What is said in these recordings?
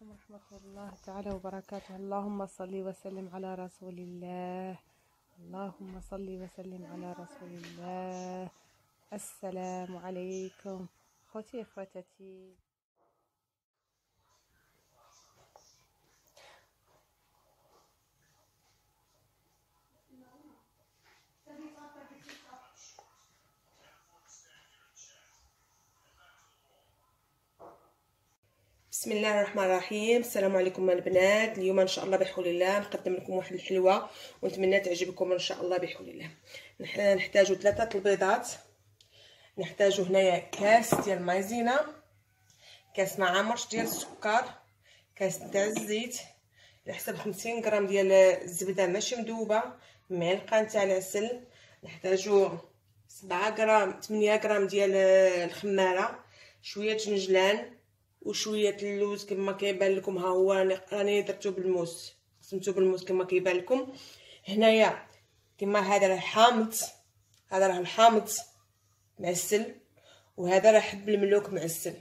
عليكم ورحمة الله تعالى وبركاته. اللهم صل وسلم على رسول الله. اللهم صل وسلم على رسول الله. السلام عليكم خوتي خواتاتي. بسم الله الرحمن الرحيم. السلام عليكم البنات. اليوم ان شاء الله بحول الله نقدم لكم واحد الحلوه ونتمنى تعجبكم ان شاء الله بحول الله. نحتاجوا 3 البيضات، نحتاجوا هنايا كاس ديال مايزينا، كاس مع عمرش ديال السكر، كاس تاع الزيت على حسب 50 غرام ديال الزبده ماشي مذوبه، معلقه تاع العسل، نحتاجوا 7 غرام 8 غرام ديال الخماره، شويه جنجلان وشويه اللوز كما كيبان لكم. ها هو راني درتو بالموس، قسمتو بالموس كما كيبان لكم هنايا. كما هذا راه حامض، هذا راه الحامض معسل، وهذا راه حب الملوك معسل.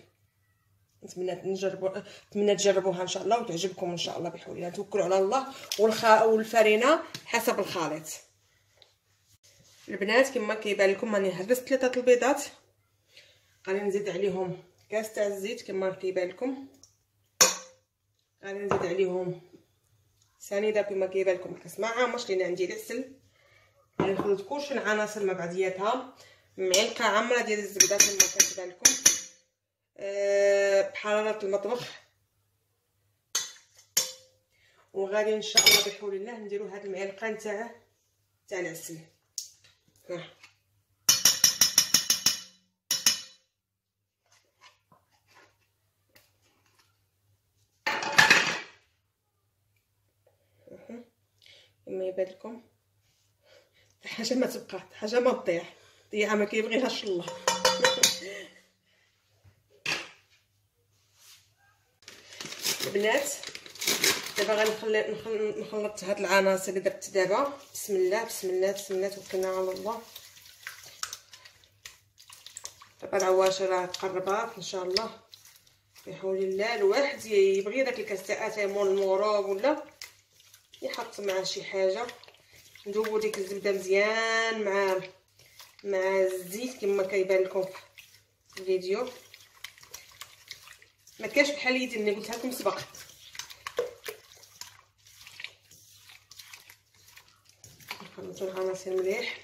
نتمنى تجربوها ان شاء الله وتعجبكم ان شاء الله بحول الله. توكلوا على الله. والفرينه حسب الخليط. البنات كما كيبان لكم راني هرست 3 البيضات، غادي نزيد عليهم كاس تاع الزيت كما كيبان لكم، غادي نزيد عليهم سنيده كما كيبان لكم كاس مع عامش لان عندي العسل. غادي نخلط كلشي العناصر مع بعضياتها، معلقه عامره ديال الزبده كما كتبان لكم بحراره المطبخ. وغادي ان شاء الله بحول الله نديرو هاد المعلقه تاع العسل. كما يبان لكم حاجه ما تبقى، حاجه ما تطيح، طيحه ما كيبغيهاش الله. البنات دابا غنخلط هاد العناصر اللي درت دابا. بسم الله بسم الله بسم الله، توكلنا على الله. دابا العواشر راه قربات ان شاء الله بحول الله. الواحد يبغي داك الكاس تاع اتايمون المغروب ولا يحط معاه شي حاجه. ندوبو ديك الزبده مزيان مع الزيت كما كيبان لكم في الفيديو. ما كاينش بحال يدي اللي قلتها لكم سبق. نخلطوا العناصر مليح.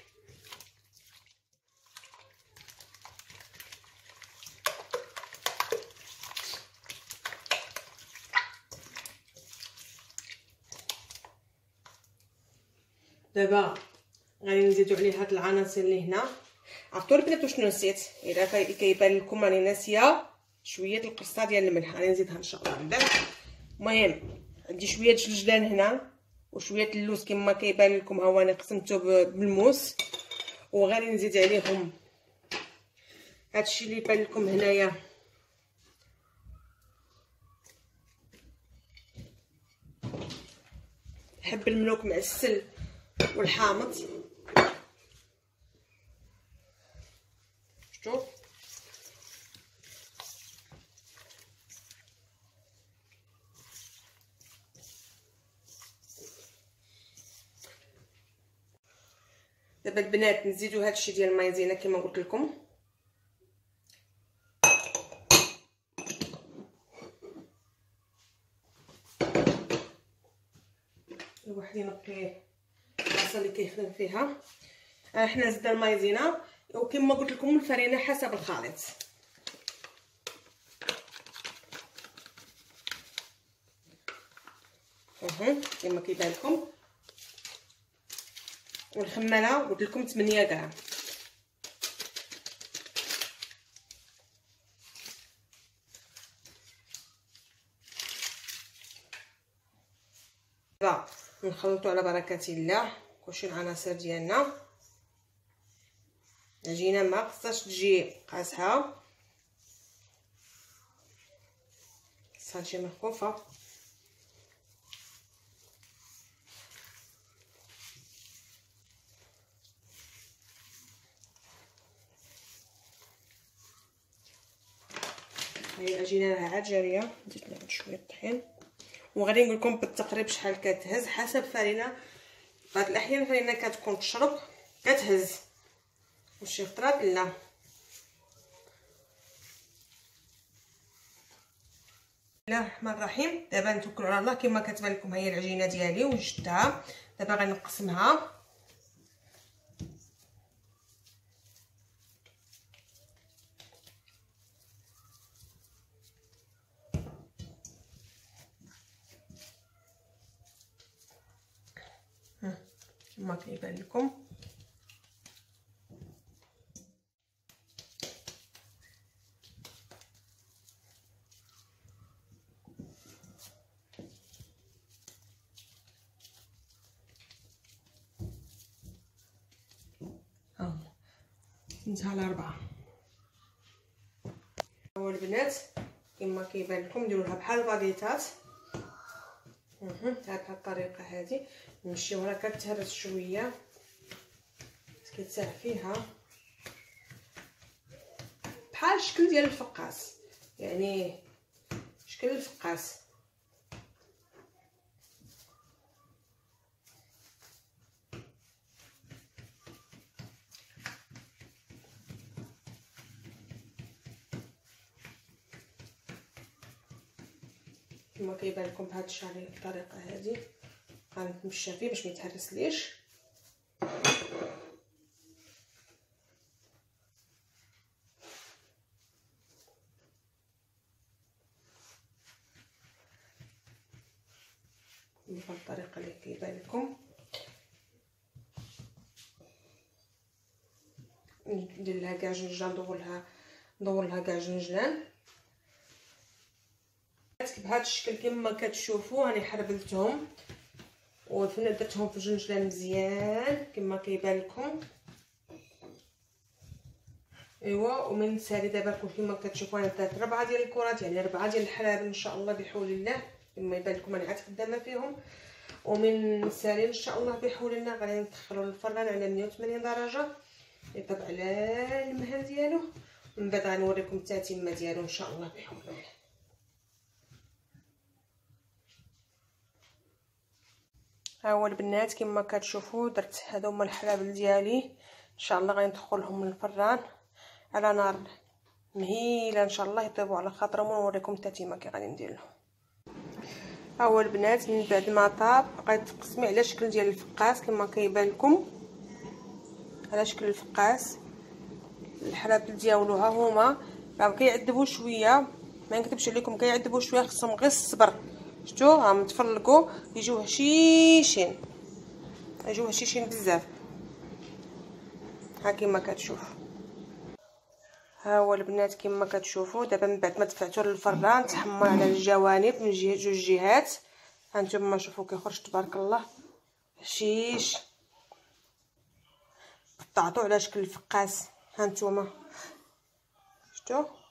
دابا غادي نزيدو عليه هاد العناصر اللي هنا. عرفتوا البنات واش نسيت؟ الا كيبان لكم راني ناسيه شويه القرصه ديال الملح، غادي نزيدها ان شاء الله من بعد. المهم عندي شويه جلجلان هنا وشويه اللوز كما كيبان لكم، ها هو انا قسمته بالموس. وغادي نزيد عليهم هادشي اللي يبان لكم هنايا، حب الملوك معسل والحامض. شفتوا؟ دابا البنات نزيدو هادشي ديال المايزينا كما قلت لكم. الواحد ينقي البلاصه اللي كيخدم فيها. حنا زدنا المايزينا وكما قلت لكم الفرينه حسب الخليط. كما كيبان لكم. والخماله قلت لكم 8 غرام. دابا نخلطوا على بركه الله كلشي العناصر ديالنا. العجينه ما خصهاش تجي قاصحه، خصها تجي مخفوفه. هي العجينه راها عاد جاريه. زدت لها شويه الطحين وغادي نقول لكم بالتقريب شحال كتهز حسب فرينه. بعض الاحيان فرينه كتكون تشرب كتهز وشي خطرات لا. بسم الله الرحمن الرحيم. دابا نتوكلوا على الله. كما كتبان لكم هي العجينه ديالي وجدتها. دابا غنقسمها. كما كيبان لكم نزها على 4. هو البنات كما كيبان لكم نديروا لها بحال الباديطات. بهاد الطريقه هذه نمشيو راه كتهرس شويه كيتساع فيها بحال الشكل ديال الفقاس، يعني شكل الفقاس. كما كيبان لكم بهاد الطريقه هذه غنتمشى فيه باش ما يتهرسليش. بهاد الطريقه اللي كيبان لكم ندير لها كاع جنجان، ندور لها كاع جنجلان بهذا الشكل كما كتشوفوا. راني حربلتهم وفين درتهم في الجنجلان مزيان كما كيبان لكم. ايوا ومن نسالي دابا كما كتشوفوا انا درت 4 ديال الكرات، يعني 4 ديال الحلابل ان شاء الله بحول الله. كما يبان لكم انا عاد خدامه فيهم. ومن نسالي ان شاء الله بحول الله غادي ندخلوا للفران على 180 درجه يطيب على المهل ديالو. من بعد غنوريكم التتمه ديالو ان شاء الله بحول الله. ها هو البنات كما كتشوفوا درت هادو هما الحلابل ديالي. ان شاء الله غندخلهم للفران على نار مهيله ان شاء الله يطيبوا على خاطرهم، ونوريكم التتمه كي غادي ندير لهم. ها هو البنات من بعد ما طاب غتقسمي على شكل ديال الفقاس كما كيبان لكم، على شكل الفقاس. الحلابل ديالو ها هما راه كيعذبوا شويه، ما نكذبش عليكم كيعذبوا شويه، خصهم غير الصبر. شفتوا ها متفرقوا يجيو هشيشين، يجيو هشيشين بزاف. ها كما كتشوف. ها هو البنات كما كتشوفوا دابا من بعد ما دفعته للفران تحمر على الجوانب من جوج جهات. ها نتوما شوفوا كيخرج تبارك الله هشيش. قطعتو على شكل الفقاس. ها نتوما شفتوا